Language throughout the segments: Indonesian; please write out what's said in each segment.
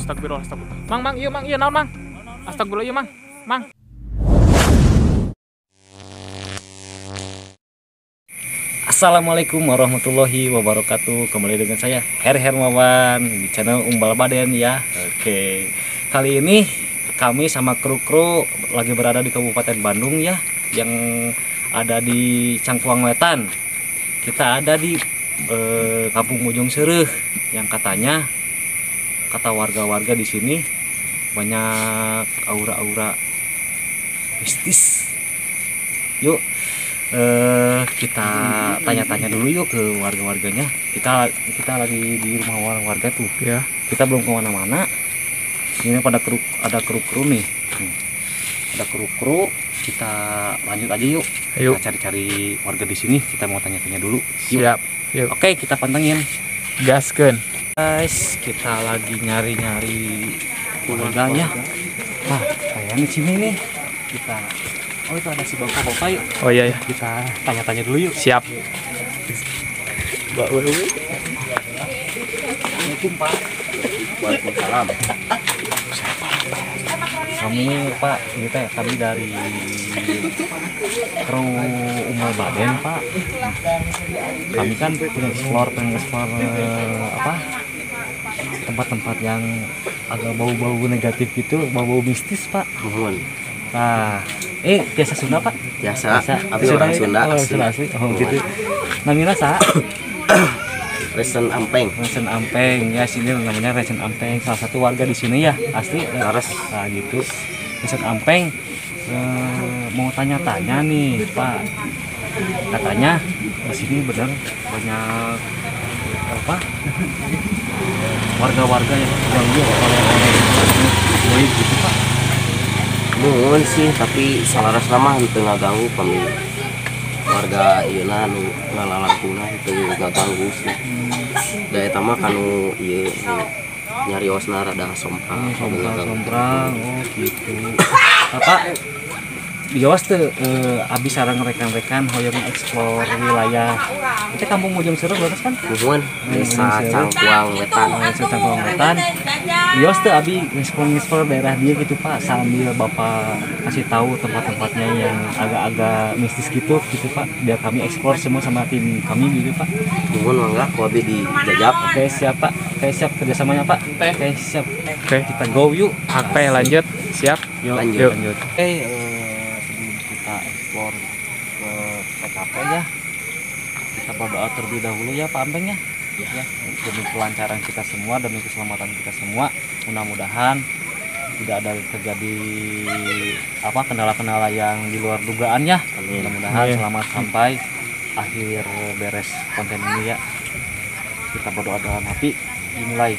Astagfirullah, astagfirullah. Mang, iya mang, iya naon mang? Astagfirullah, iya mang, mang. Assalamualaikum warahmatullahi wabarakatuh. Kembali dengan saya Her Hermawan di channel Umbal Baden ya. Oke, kali ini kami sama kru-kru lagi berada di Kabupaten Bandung ya, yang ada di Cangkuang Wetan. Kita ada di Kampung Ujung Sereh, yang katanya kata warga-warga di sini banyak aura-aura mistis. Yuk kita tanya-tanya dulu yuk ke warga-warganya. Kita lagi di rumah warga tuh ya. Kita belum kemana-mana. Ini ada kru nih. Ada kru. Kita lanjut aja yuk. Ayo. Kita cari-cari warga di sini. Kita mau tanya-tanya dulu. Yuk. Siap. Yuk. Oke, kita pantengin. Gaskeun. Guys, kita lagi nyari-nyari warganya. Nah, kayaknya di sini nih. Oh, itu ada si bapak-bapak yuk. Oh iya ya. Kita tanya-tanya dulu yuk. Siap. Mbak Wewe. Assalamualaikum Pak. Waalaikumsalam. Kami Pak, ini teh kami dari kru Umbal Baden Pak. Kami kan pengen explore tempat-tempat yang agak bau-bau negatif gitu, bau-bau mistis Pak. Mohon. Nah, biasa Sunda Pak? Biasa. Abi orang Sunda. Asli. Oh gitu. Namanya sa? Resen Ampeng. Resen Ampeng. Ya sini namanya Resen Ampeng. Salah satu warga di sini ya, asli. Laras. Nah gitu. Resen Ampeng. Mau tanya-tanya nih Pak. Katanya di sini benar banyak warga-warga yang terganggu oleh gitu Pak. Mohon sih, tapi salaras lama henteu ngaganggu kami. Warga ieu-na nu ngalalangkuna henteu ngaganggu sih. Da eta mah kanu ieu nyariosna rada somprang. Somprang, oh gitu. Bapak bios tuh abis sareng rekan-rekan hoyong explore wilayah. Itu Kampung Ujung Sereh beres kan? Mohon Desa Cangkuang Wetan. Desa Cangkuang Wetan. Bios tuh abi explore daerah dia gitu Pak, sambil Bapak kasih tahu tempat-tempatnya yang agak-agak mistis gitu Pak, biar kami explore semua sama tim kami gitu Pak. Mohon mangga ku abi dijajab. Oke siap Pak, siap kerjasamanya Pak. Oke siap. Oke kita go yuk. Oke lanjut. Siap. Yuk. Lanjut. Oke sebelum kita explore ke TKP ya, kita berdoa terlebih dahulu ya Pak Ampeng ya. Ya, demi kelancaran kita semua, demi keselamatan kita semua, mudah-mudahan tidak ada terjadi kendala-kendala yang di luar dugaan ya. Mudah-mudahan selamat sampai akhir beres konten ini ya. Kita berdoa dalam hati, dimulai.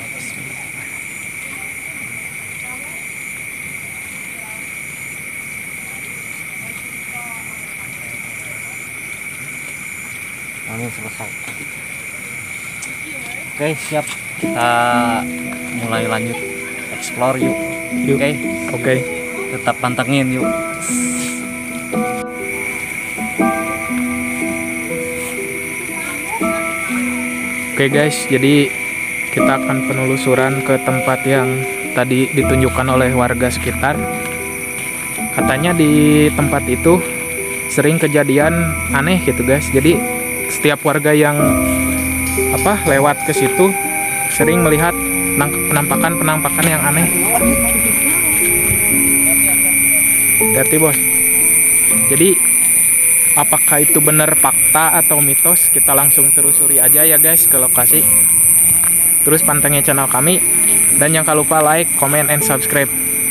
Amin, selesai. Oke siap, kita mulai lanjut explore yuk. Oke. Tetap pantengin yuk. Oke guys, jadi kita akan penelusuran ke tempat yang tadi ditunjukkan oleh warga sekitar. Katanya di tempat itu sering kejadian aneh gitu guys. Jadi setiap warga yang lewat ke situ sering melihat penampakan yang aneh. Hati bos. Jadi apakah itu benar fakta atau mitos? Kita langsung telusuri aja ya guys ke lokasi. Terus pantengin channel kami dan jangan lupa like, comment, and subscribe.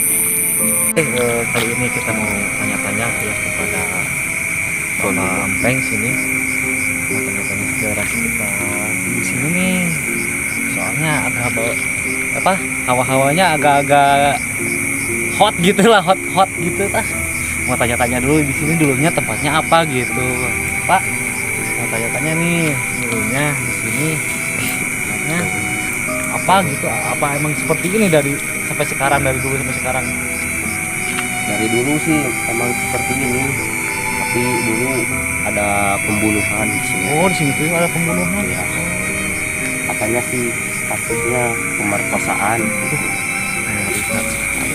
Kali ini kita mau tanya-tanya ya kepada Bapak Ampeng sini. Mau tanya-tanya sejarah kita di sini nih. Soalnya agak hawa-hawanya agak-agak hot gitu lah, hot gitu tas. Mau tanya-tanya dulu di sini dulunya tempatnya apa gitu, Pak. Mau tanya-tanya nih dulunya di sini tempatnya apa gitu, apa emang seperti ini dari dulu sampai sekarang? Dari dulu sih emang seperti ini. Tapi dulu ada pembunuhan di sini. Oh, di sini tuh ada pembunuhan. Ya. Katanya sih kasusnya pemerkosaan.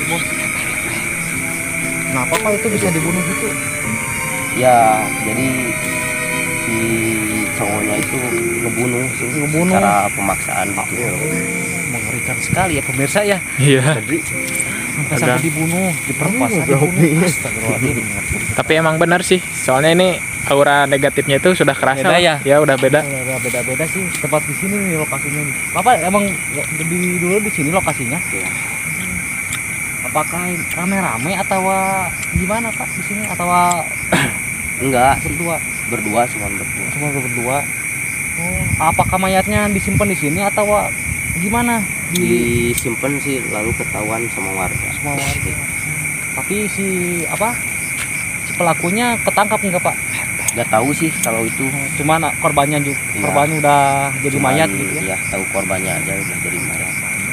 bos. Kenapa Pak itu bisa dibunuh gitu? Ya jadi si cowoknya itu ngebunuh sih, Ngebunuh. secara pemaksaan gitu. Mengerikan sekali ya pemirsa ya. Iya. Jadi Sampai dibunuh, diperkosa, dibunuh. Astagfirullahaladzim. Tapi emang benar sih, soalnya ini aura negatifnya itu sudah kerasa. Beda ya? Ya udah beda. Udah beda-beda sih tempat di sini nih lokasinya nih. Bapak emang dulu di sini lokasinya? ya, Apakah rame-rame atau gimana Pak di sini atau enggak berdua? cuma berdua. Cuma berdua. Oh, apakah mayatnya disimpan di sini atau gimana? Disimpan sih lalu ketahuan sama warga. Semua warga. Tapi si pelakunya ketangkap nggak Pak? Nggak tahu sih kalau itu. Cuman korbannya juga, Iya. korbannya udah jadi Cuman, mayat gitu ya. ya tahu korbannya aja udah jadi mayat.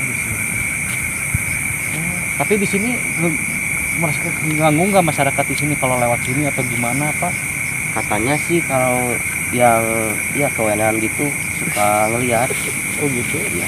Tapi di sini mengganggu nggak masyarakat di sini kalau lewat sini atau gimana Pak? Katanya sih kalau yang ya kewenangan gitu suka ngelihat. Oh gitu. Ya,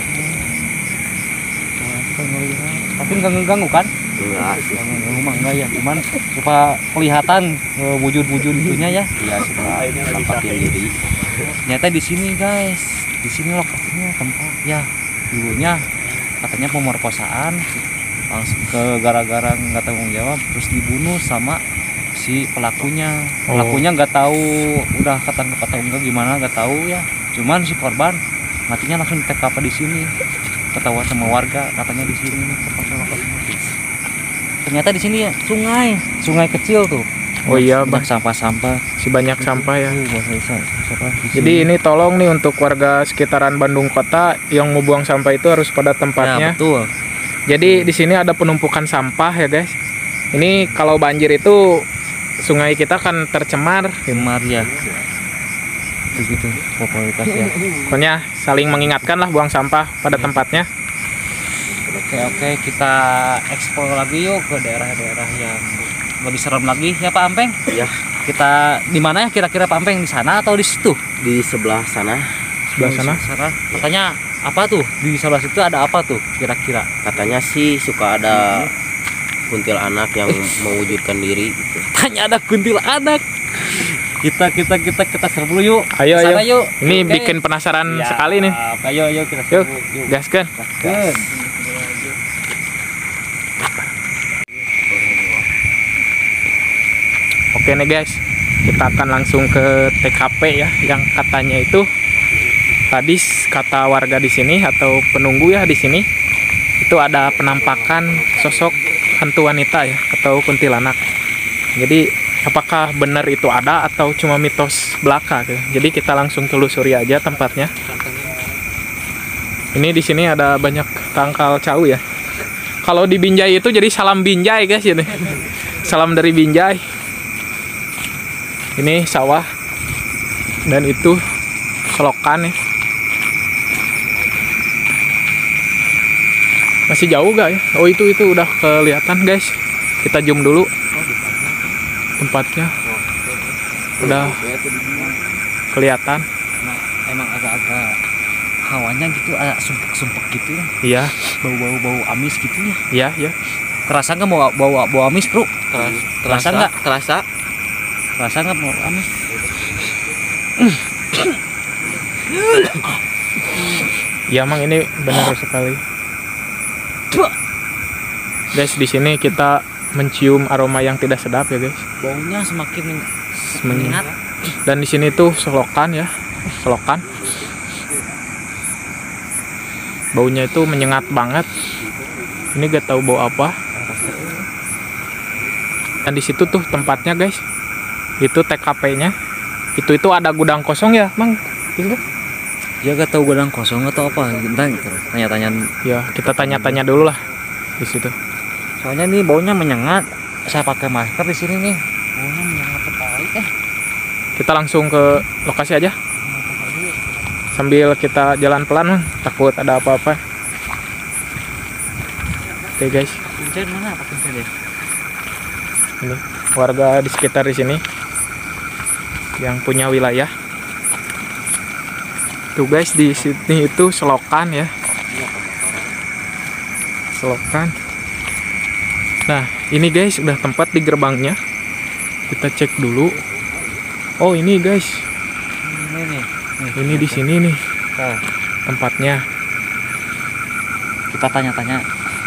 Tapi nggak ngeganggu kan? enggak sih. Ngeganggu mah enggak ya, cuman supaya kelihatan wujud-wujud itunya ya. Ya suka nampakin diri. Ternyata di sini guys, di sini lokasinya tempat ya dulunya katanya pemerkosaan, langsung ke gara-gara nggak tanggung jawab terus dibunuh sama si pelakunya. Pelakunya nggak tahu udah ketangkep atau enggak gimana nggak tahu ya. Cuman si korban matinya langsung di TKP di sini. Ketahuan sama warga katanya di sini nih lokasinya. Ternyata di sini ya sungai kecil tuh. Oh iya, banyak sampah-sampah. Si banyak sampah ya. Jadi Jadi ini tolong nih untuk warga sekitaran Bandung Kota yang mau buang sampah itu harus pada ya, tempatnya. betul. Jadi di sini ada penumpukan sampah ya guys. Ini kalau banjir itu sungai kita kan tercemar. Kemar ya. Begitu popularitasnya. Pokoknya saling mengingatkan lah buang sampah pada tempatnya. Oke, kita eksplor lagi yuk ke daerah-daerah yang lebih serem lagi ya Pak Ampeng. Ya, Kita di mana ya kira-kira Pak Ampeng, di sana atau di situ? di sebelah sana Sebelah sana. Sana. Katanya apa tuh? Di sebelah situ ada apa tuh kira-kira? katanya sih suka ada kuntilanak yang mewujudkan diri gitu. Tanya ada kuntilanak. Kita serbu yuk. Ayo, Kesana ayo. yuk. Ini Oke. bikin penasaran Ya, sekali nih. Ayo kita Yuk, serbu. Yuk. gaskan. Gaskeun. Oke nih guys, kita akan langsung ke TKP ya, yang katanya itu tadi kata warga di sini atau penunggu ya di sini itu ada penampakan sosok hantu wanita ya atau kuntilanak. Jadi apakah benar itu ada atau cuma mitos belaka gitu. Jadi kita langsung telusuri aja tempatnya. Ini di sini ada banyak tangkal cau ya. Kalau di Binjai itu jadi salam Binjai guys ini. Salam dari Binjai. Ini sawah dan itu selokan ya. Masih jauh gak ya? Oh itu udah kelihatan guys. Kita zoom dulu tempatnya. Udah kelihatan. Emang agak-agak hawanya gitu, agak sumpek-sumpek gitu ya. Iya, Bau amis gitu ya. iya, iya. Kerasa nggak bau amis bro? Kerasa nggak? Kerasa. Kerasa nggak bau amis? Ya emang ini benar sekali. Guys, di sini kita mencium aroma yang tidak sedap ya guys. Baunya semakin Men- menyengat. Dan di sini tuh selokan ya, selokan. Baunya itu menyengat banget. Ini gak tahu bau apa. Dan di situ tuh tempatnya guys. Itu TKP-nya. Itu ada gudang kosong ya, Mang. Itu. Ya gak tahu gudang kosong atau apa. Bentar, tanya-tanya. Ya, kita tanya-tanya dulu lah di situ. Soalnya nih baunya menyengat. Saya pakai masker di sini nih. Baunya menyengat sekali. Kita langsung ke lokasi aja. Sambil kita jalan pelan, Mang. Takut ada apa-apa. Oke guys, Kuncen mana? Apa kuncen ya? ini warga di sekitar di sini yang punya wilayah. Tuh guys, di sini itu selokan ya. Selokan. Nah, ini guys udah tempat di gerbangnya. Kita cek dulu. Oh, ini guys. Ini nih. Ini di sini nih Nah, tempatnya. kita tanya-tanya.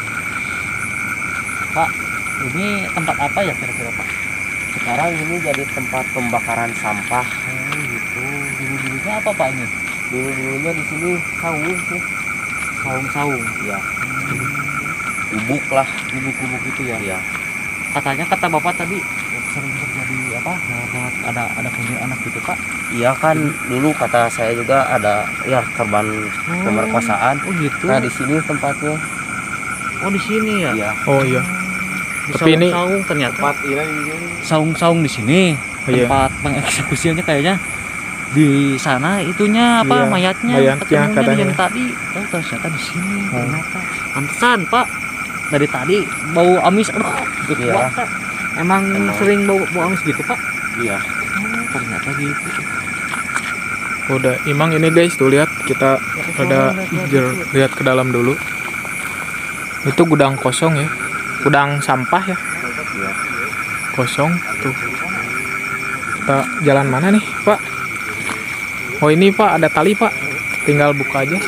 Pak, ini tempat apa ya kira-kira Pak? Sekarang ini jadi tempat pembakaran sampah. Oh gitu. Dulu-dulunya apa Pak ini? Dulu-dulunya di sini saung sih. Saung-saung. Ya. Gubuk lah. Gubuk-gubuk gitu ya. Ya. Katanya kata Bapak tadi sering terjadi apa? Ada punya anak gitu Pak. Iya kan dulu kata saya juga ada ya korban pemerkosaan. Oh gitu. Nah di sini tempatnya. Oh di sini ya. Iya. Oh iya. Di Tapi ini- saung ternyata. Tempat ini. Saung-saung di sini. Oh, iya. Tempat pengeksekusiannya kayaknya di sana itunya apa Iya, mayatnya mayatnya ketemunya katanya. yang tadi. Oh ternyata di sini Oh. ternyata. Pantesan Pak. Dari tadi bau amis. Aduh, gitu, Iya. Pak. Emang sering bau amis gitu Pak? Iya. Oh, ternyata gitu. Udah, emang ini guys tuh lihat kita ada lihat ke dalam dulu. Itu gudang kosong ya. Gudang sampah ya. Iya. Kosong tuh. Kita jalan mana nih, Pak? Oh, ini Pak ada tali, Pak. Tinggal buka aja.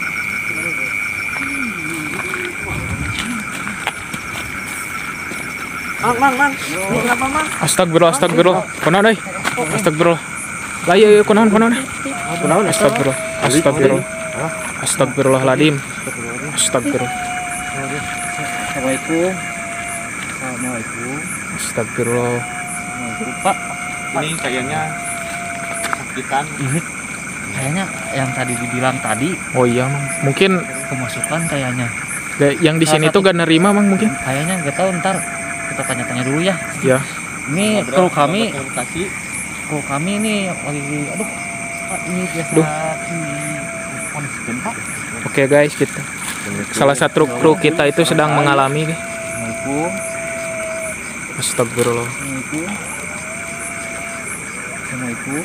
Mang. Ini kenapa Mang? Astagfirullah, astagfirullah. Kunaon euy? Astagfirullah. Lah iya kunaon. Astagfirullah. Astagfirullah. Astagfirullahaladzim. Astagfirullah. Assalamualaikum. Assalamualaikum. Astagfirullah. Assalamualaikum Pak. Ini kayaknya sakitan. Ini kayaknya yang tadi dibilang tadi Oh iya, Mang. Mungkin kemasukan kayaknya. yang di sini tuh gak nerima, Mang, mungkin. Kayaknya nggak tahu, ntar kita tanya-tanya dulu ya. Ya. Ini kru kami Komunikasi. ini lagi aduh Pak, ini biasa Duh. kondisikan Pak. Oke guys, kita salah satu kru kita itu sedang mengalami guys. Assalamualaikum. Astagfirullah. Assalamualaikum. Assalamualaikum.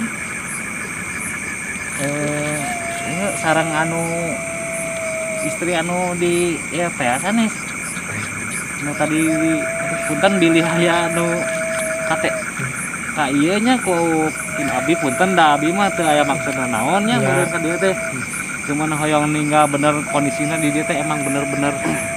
Ini sarang anu istri anu di ya peasan nih. Nu tadi aduh, punten bilih aya anu kate ka ieu nya ku tim abi punten da abi mah teu aya maksudna naon nya Ya. beureun ka dieu teh. Cuman hoyong ninggal bener kondisina di dieu teh emang bener-bener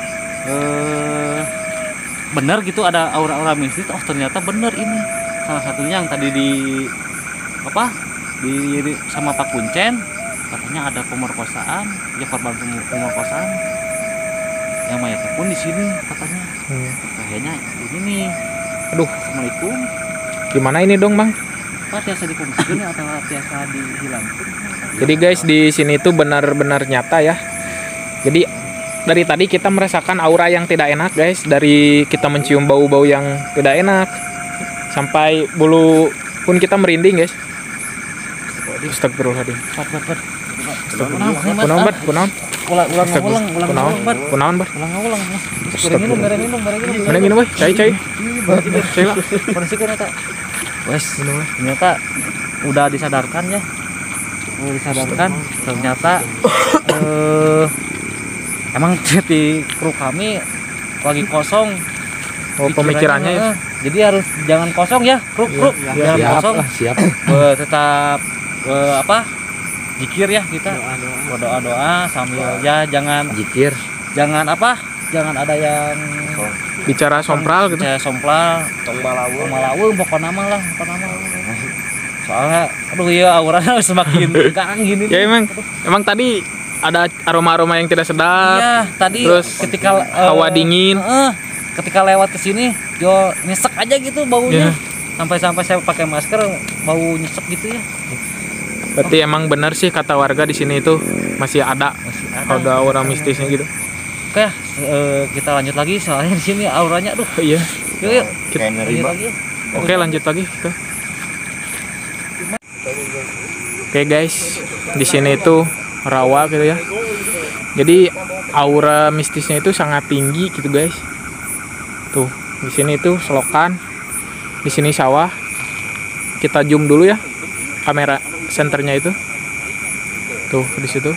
bener gitu ada aura-aura mistis. Oh ternyata bener ini salah satunya yang tadi di apa di sama Pak Kuncen katanya ada pemerkosaan ya korban pemerkosaan yang mayatnya pun di sini katanya. Kayaknya ini nih. Aduh, Assalamualaikum. gimana ini dong, Bang? Pak biasa dipungsikan atau biasa dihilangkan? Jadi guys, di sini tuh benar-benar nyata ya. Jadi dari tadi kita merasakan aura yang tidak enak, guys. Dari kita mencium bau-bau yang tidak enak sampai bulu pun kita merinding, guys. Astagfirullahaladzim. Pat. Kunaon, Bar? Kunaon? Ulang. Kunaon, Bar? Ulang. Bareng minum. Mana gini, boy? Cai. Cai lah. Kondisikan eta. Wes, ternyata udah disadarkan ya. Udah disadarkan. Ternyata emang di kru kami lagi kosong. Oh, pemikirannya ya. Jadi harus jangan kosong ya, kru. Jangan kosong. Siap. Tetap zikir ya kita. Doa sambil ya jangan ada yang Bicara sompral gitu. saya sompral malawung pokoknya mah lah soalnya aduh ya auranya semakin tegang gini Ya emang tadi ada aroma-aroma yang tidak sedap. iya tadi Terus ketika hawa dingin. ketika lewat ke sini yo nyesek aja gitu baunya Iya. sampai saya pakai masker bau nyesek gitu ya. Berarti emang benar sih kata warga di sini itu masih ada aura mistisnya gitu. Oke ya, kita lanjut lagi soalnya di sini auranya aduh. Iya. Yuk. Kayak Lanjut nerima. lagi. Oke, lanjut lagi kita. Oke guys, di sini itu rawa gitu ya. Jadi aura mistisnya itu sangat tinggi gitu guys. Tuh, di sini itu selokan, di sini sawah. Kita zoom dulu ya kamera senternya itu. Tuh di situ.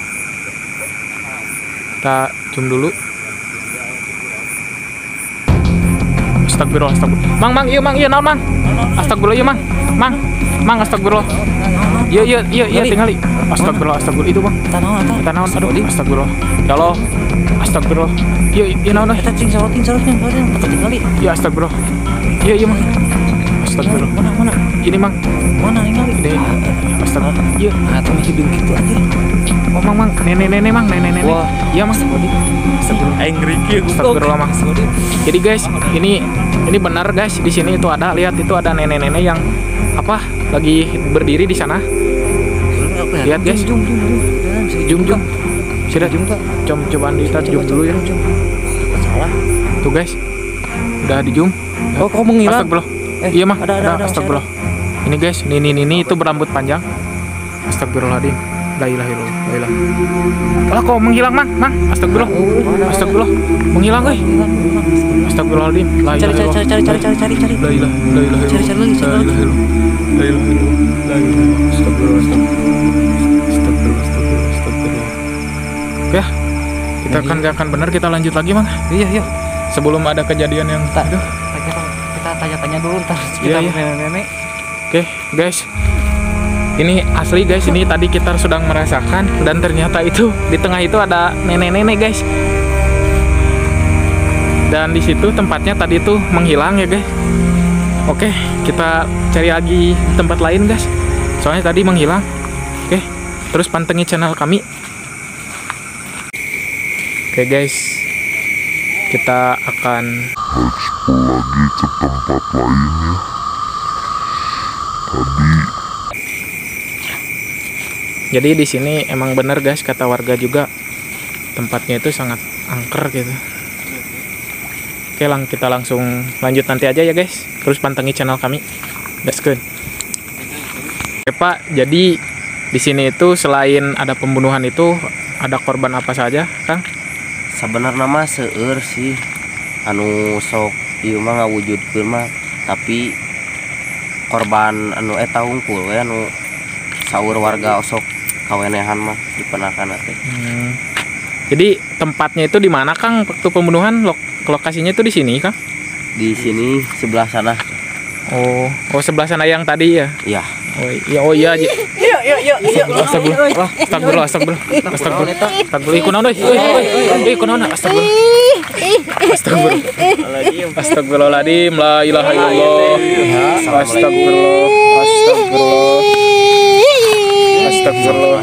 Kita zoom dulu. Astagfirullah, astagfirullah. Mang, iya naon, Mang. Astagfirullah, iya, Mang. Mang, astagfirullah. Iya, tinggali. Astagfirullah, astagfirullah itu, Bang. Kita naon, aduh, astagfirullah. Ya Allah. Astagfirullah. Iya naon, Kita cing sorotin, kita tinggali. Ya astagfirullah. Iya, Mang. Astagfirullah. Mana? Ini, Mang. Mana tinggali? Ini. Astagfirullah. Iya. Atau hidung gitu aja. Oh, Mang. Nenek, Mang. Nenek. Wah. Iya, Mang. Astagfirullah. Aing ngeri Astagfirullah, Mang. Jadi guys, ini benar guys, di sini itu ada, lihat itu ada nenek-nenek yang apa lagi berdiri di sana. Lihat guys. Zoom. Sudah cobaan kita zoom dulu ya. Salah. Tuh guys. Udah di zoom. Oh, kok menghilang? Astagfirullah. Iya, Mang. Ada. Astagfirullah. Ini guys, ini itu berambut panjang. Astagfirullahaladzim. La ilaha illallah. Lah kok menghilang, Mang? Astagfirullah. Astagfirullah. Menghilang, euy. Astagfirullahaladzim. La ilaha illallah. Cari. La ilaha illallah. Cari lagi. La ilaha illallah. Astagfirullah. Oke, kita akan benar, kita lanjut lagi, Mang. Iya. Sebelum ada kejadian yang aduh. Kita tanya-tanya dulu ntar Iya. nenek-nenek. Oke, guys. Ini asli guys, ini tadi kita sedang merasakan dan ternyata itu di tengah itu ada nenek-nenek guys. Dan di situ tempatnya tadi itu menghilang ya guys. Oke, kita cari lagi di tempat lain guys. Soalnya tadi menghilang. Oke, terus pantengin channel kami. Oke guys, kita akan explore lagi ke tempat lain ya. Jadi di sini emang bener guys kata warga juga, tempatnya itu sangat angker gitu. Oke, kita langsung lanjut nanti aja ya guys. Terus pantengin channel kami. Let's go. Oke Pak, jadi di sini itu selain ada pembunuhan itu ada korban apa saja, Kang? Sebenarnya mah seueur sih anu sok ieu mah ngawujudkeun mah, tapi korban anu eta hungkul we anu saur warga osok kawenehan mah dipenakan teh. Jadi tempatnya itu di mana, Kang? Waktu pembunuhan lokasinya itu di sini, Kang? Di sini sebelah sana. Oh, sebelah sana yang tadi ya? Iya. Oh iya. Astagfirullah. Astagfirullahaladzim. La ilaha illallah. Astagfirullah.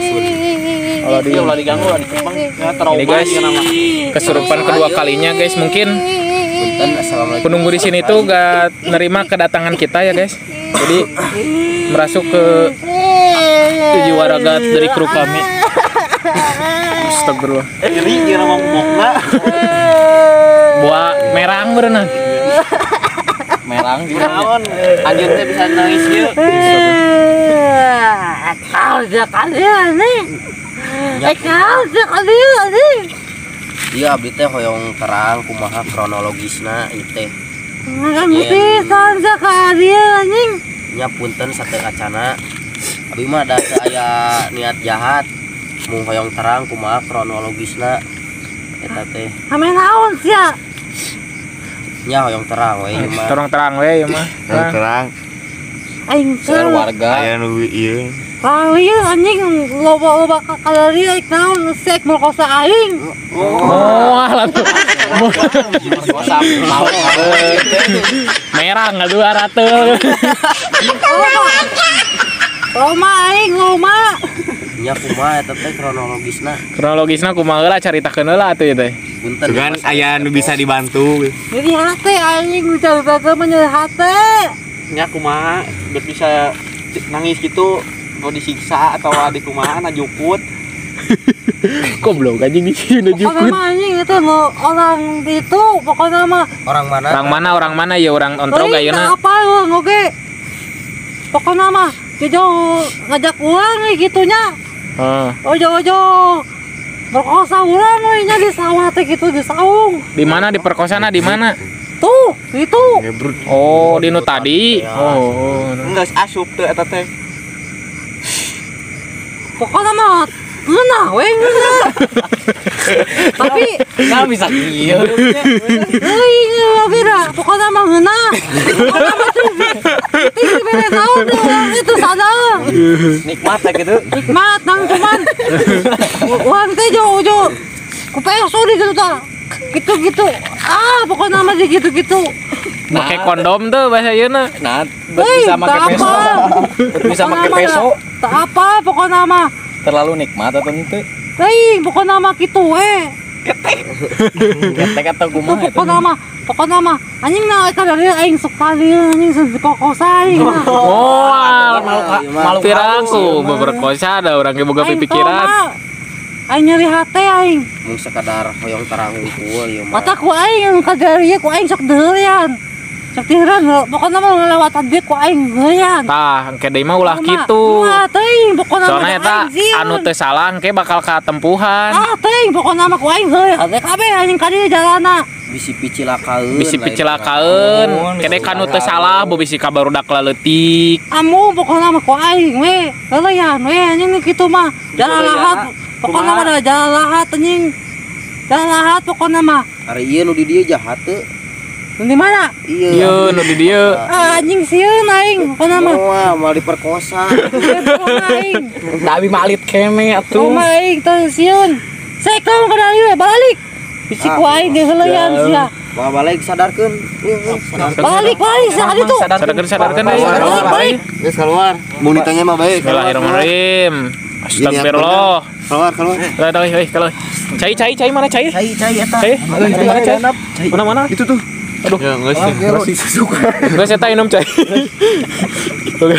Ini guys, kesurupan kedua kalinya guys. Mungkin penunggu di sini tuh gak nerima kedatangan kita ya guys. Jadi merasuk ke jiwa raga dari kru kami. Astagfirullah. Buah merang berenang. Merang di naon? Anjeun teh bisa nangis ieu. Iya abdi teh hoyong terang kumaha kronologisna ieu teh. Nya punten sateu acana. Abi mah da teu aya niat jahat. Mung hoyong terang kumaha kronologisna eta teh. Ame naon sia? Nya hoyong terang we ieu mah. Terang we ieu mah. Terang Aing Seueur warga. aya nu ieu kali anjing loba kalari aing naon sek merkosa aing. Alah. Merang 200. Loma aing loma. Nya kumaha eta teh Kronologisna kumaha heula caritakeun heula atuh ieu teh. punten. kan aya nu bisa dibantu. Jadi hate aing bicara menjadi hate. nya kumaha biar bisa nangis gitu, mau disiksa atau di kumaha najukut. Goblok anjing di sini Pokoknya mah anjing itu orang itu pokoknya mah Orang mana? Orang mana ya orang ontrog Teuing ayeuna. apa ngoge. Pokoknya mah Jojo ngajak uang gitunya. Heeh. Ojo berkosa ulang we nya di sawah teh gitu di saung. Di mana diperkosana di mana? Tuh, itu. Oh, di nu tadi. Oh. Enggak asup teh eta teh. Pokoknya mah Ngeunah we ngeunah. Tapi nggak bisa iya euy beda pokona mah ngeunah. Pokona mah teh bere naon deh orang itu sadar. nikmat ya gitu. Nikmat nang cuman uang teh jo ku peso di gitu tah. Gitu-gitu. Pokona mah gitu-gitu. Pakai kondom tuh bahasa yeuna. Nah bisa pakai peso, bisa pakai peso. Tak apa pokona mah. Terlalu nikmat atau ente? Teuing pokona mah kitu we. Ketek atau kumaha? Pokona mah anjing na eta dari aing suka dia anjing sekokosa aing mah. Oh, malu piraku berkosa ada orang ge boga Aing pikiran. tau, aing nyeri hate aing. Mun sekadar hoyong tarang unggul ieu mah. Mata ku aing ka dari ku aing sok deurian. Sok deurian pokona mah ngalewatan dia ku aing deurian. Tah, engke deui mah ulah kitu. Teuing pokona mah Soalnya eta anu teu salah engke bakal katempuhan. teuing pokona mah ku aing deurian. Teh kabeh anjing ka dieu jalanna. Bisi picilakaeun. Bisi picilakaeun, kene kanu teu salah bisi ka barudak leutik. Amu pokona mah ku aing we. Leuleyan we anjing kitu mah. Jalan lahat. Pokona mah da jalan lahat anjing. Jalan lahat pokona mah. Ari ieu nu di dieu jahat teu. Di mana? Ieu nu di dieu. Anjing sieun aing pokona mah. Wah, mal diperkosa. Pokona aing. Tapi malit kene atuh. Kumaha aing teu sieun. Sek kamu ka dari we balik. Bisi ku aing di heuleyan sia. Mau balik sadarkeun. Balik sia di tuh. Sadarkeun deui. Balik. Geus keluar. Mun ditanya mah baik. Bismillahirrahmanirrahim. Astagfirullah. Keluar. Kalau cai mana cai? Cai eta. Cai? Mana cai? Mana? Itu tuh. Aduh. Ya geus sih. Geus eta minum cai. Oke.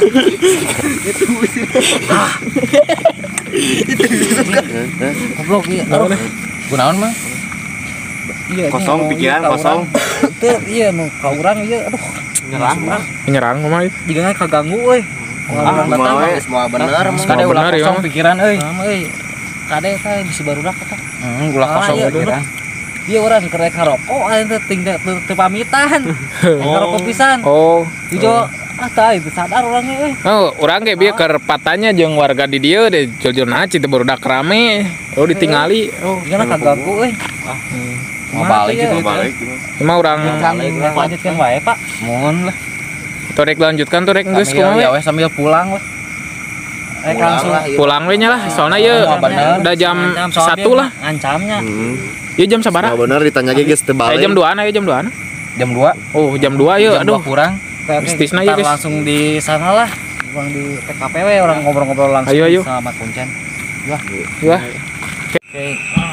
Goblok ieu. Kunaon mah? Iya. Kosong pikiran kosong. Teu ieu nu ka urang ieu aduh. Menyerang kumaha? Jiga kaganggu euy. Urang datang Geus moal bener mah. kade ulah bener, kosong ya. pikiran euy. Euy. Kade teh bisi barudak eta. Ulah kosong iya, pikiran. Dia orang kerek ngarokok aing teh tinggal teu pamitan. Ngarokok pisan. Oh. Ijo tah itu sadar orangnya Oh, urang ge bieu keur patanya jeung warga di dieu de jol-jolna cita barudak rame. Oh, ditingali. Oh, Gimana kaganggu euy. Mau balik gitu. emang urang Lanjutkan wae, Pak. Mohon lah. torek lanjutkan torek geus kumaha? Ya weh sambil pulang weh. Langsung Pulang we nya lah, soalna ieu udah jam 1 lah. Ngancamnya. Ieu jam sabaraha? Bener ditanya ge geus teu balik. Jam 2-an aya jam 2-an. Jam 2. Oh, jam 2 yeuh. Jam 2 Aduh. kurang. Mistisna ya, guys. Langsung di sana lah. Buang di TKP we orang ngobrol-ngobrol langsung Ayo. sama Kuncen. Wah. Oke.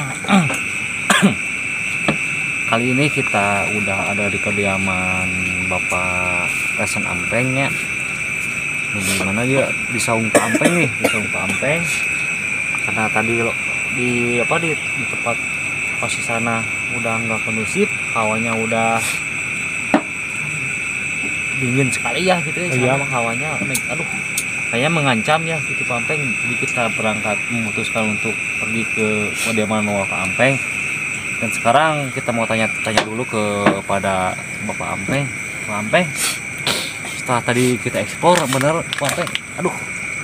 Kali ini kita udah ada di kediaman Bapak Resen Ampengnya. Di mana dia di Saung Ampeng nih, di Saung Ampeng. Karena tadi di tempat pas di sana udah nggak kondusif, hawanya udah dingin sekali ya gitu ya. Iya. Sama hawanya aduh kayaknya mengancam ya di Ampeng. Jadi kita berangkat memutuskan untuk pergi ke kediaman Bapak Ampeng. Dan sekarang kita mau tanya dulu kepada Bapak Ampeng. Bapak Ampeng, setelah tadi kita ekspor bener Bapak Ampeng, aduh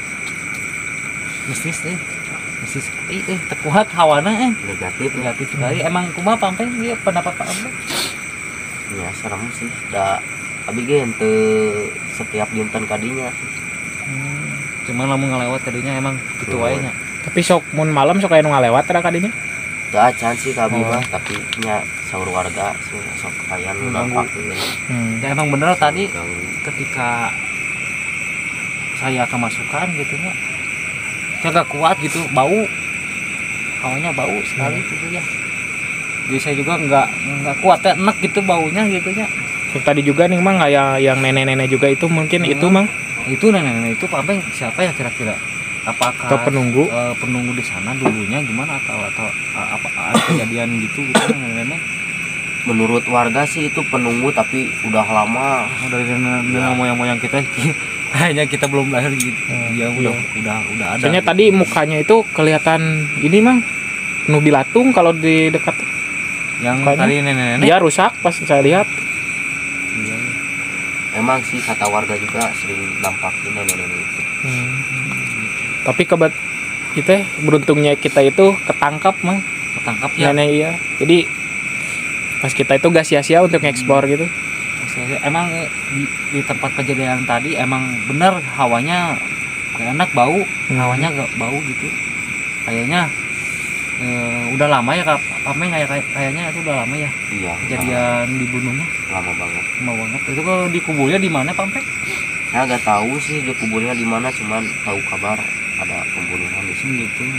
mistis terkuat hawana negatif sekali. Emang kumaha Pak Ampeng dia pendapat Pak Ampeng? Ya serem sih. Da abi ge henteu setiap dinten kadinya. Cuman lamun ngalewat kadinya emang gitu wae nya. Tapi sok mun malam sok aya nu ngalewat tara kadinya. Teu acan sih kabi mah, tapi nya saur warga sok kayan udah pakeun. Ya emang bener tadi ketika saya kemasukan gitu nya jaga kuat gitu, bau hawanya bau sekali gitu ya. Jadi saya juga nggak kuat ya, enak gitu baunya gitu ya. Tadi juga nih mang kayak yang nenek-nenek juga itu mungkin itu mang Itu nenek-nenek itu Pak Ampeng siapa ya kira-kira? Apakah ke penunggu penunggu di sana dulunya gimana atau apa ada kejadian gitu nenek-nenek? Menurut warga sih itu penunggu tapi udah lama. Dari nenek moyang-moyang kita kayaknya kita belum lahir gitu. Ya udah ada. soalnya tadi mukanya itu kelihatan ini mang penuh bilatung kalau di dekat yang mukanya. tadi nenek-nenek. Dia rusak pas saya lihat. Iya. Emang sih kata warga juga sering dampak ini nenek itu. Tapi gitu ya, beruntungnya kita itu ketangkap mah. ketangkap ya. Nenek iya. Jadi pas kita itu gak sia-sia untuk ekspor gitu. Emang di tempat kejadian tadi emang bener hawanya gak enak, bau. Hawanya gak bau gitu. Kayaknya udah lama ya Pameng, kayaknya itu udah lama ya Iya. kejadian dibunuhnya. Lama banget. Lama banget. Itu kalau dikuburnya di mana Pameng? Saya nggak tahu sih dia kuburnya di mana, cuman tahu kabar ada pembunuhan di sini. Gitu.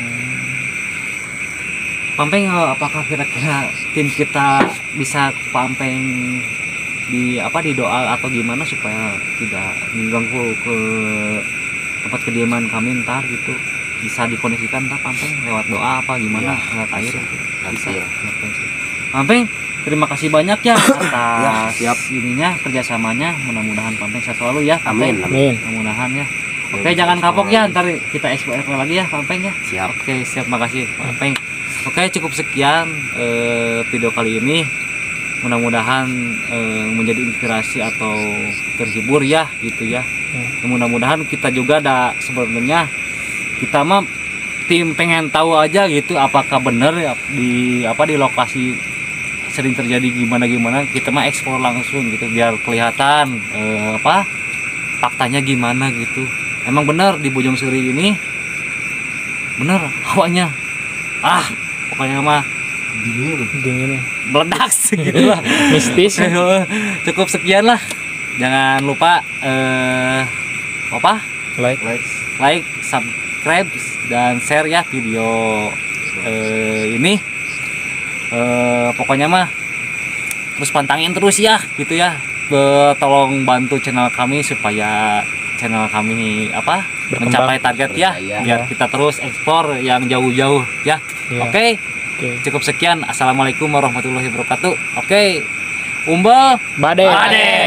Pameng, apakah kira-kira tim kita bisa Pameng di doa atau gimana supaya tidak mengganggu ke tempat kediaman kami ntar gitu, bisa dikoneksikan ntar Pameng lewat doa apa gimana lewat air Nanti ya. Pameng, terima kasih banyak ya atas Ya, siap. ininya kerjasamanya, mudah-mudahan Pameng sehat selalu ya Pameng. Amin. Mudah-mudahan ya. Oke, jangan kapok ya, ntar kita explore lagi ya Pameng ya. Siap. Oke, siap, makasih Pameng. Oke, cukup sekian video kali ini. Mudah-mudahan menjadi inspirasi atau terhibur ya gitu ya. Mudah-mudahan kita juga sebenarnya kita mah tim pengen tahu aja gitu apakah benar di lokasi sering terjadi gimana, kita mah eksplor langsung gitu biar kelihatan faktanya gimana gitu. Emang benar di Bojong Seri ini bener hawanya pokoknya mah Dingin. meledak gitu lah. Mistis. Cukup sekian lah, jangan lupa like, subscribe dan share ya video ini. Pokoknya mah terus pantangin terus ya gitu ya. Tolong bantu channel kami supaya channel kami Berkembang. mencapai target ya, biar kita terus ekspor yang jauh-jauh ya. Iya. Oke. Cukup sekian. Assalamualaikum warahmatullahi wabarakatuh. Oke. Umbal Bade.